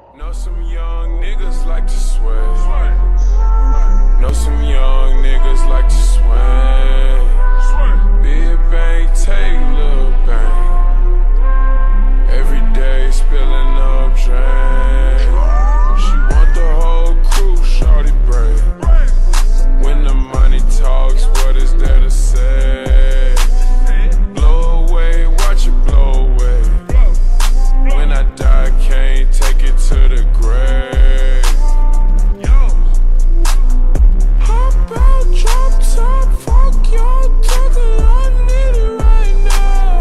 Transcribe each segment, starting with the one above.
Know some young niggas like to swear. Know some young niggas like to swing. Big bang, take little bang. Every day spilling up drain. She want the whole crew, shorty brave. When the money talks, what is there to say? Blow away, watch it blow away. When I die, can't take it to the grave. Hop out, drop top, fuck y'all talking, I need it right now.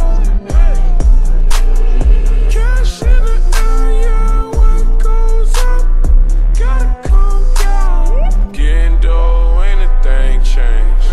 Cash in the area, what goes up, gotta come down. Getting dough, ain't a thing changed.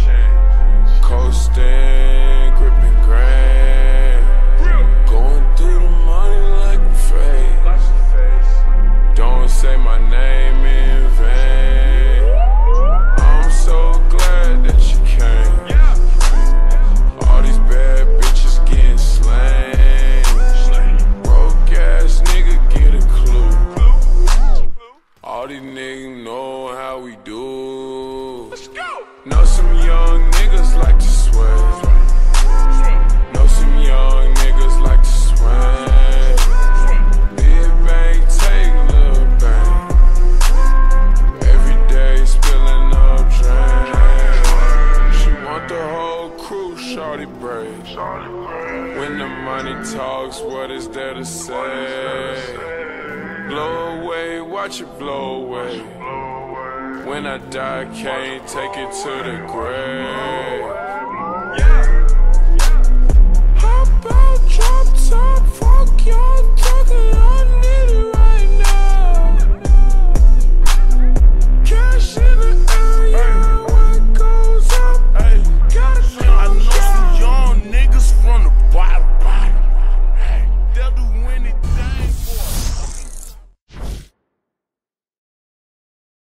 Coasting, gripping grand. Going through the money like a fade. Don't say my name in vain. I'm so glad that you came. All these bad bitches getting slain. Broke ass nigga, get a clue. All these niggas know how we do. Know some young niggas like to swear. Know some young niggas like to swing. Big bang, take little bang. Every day spilling up drain. She want the whole crew, shorty brave. When the money talks, what is there to say? Blow away, watch it blow away. When I die, can't take it to the grave.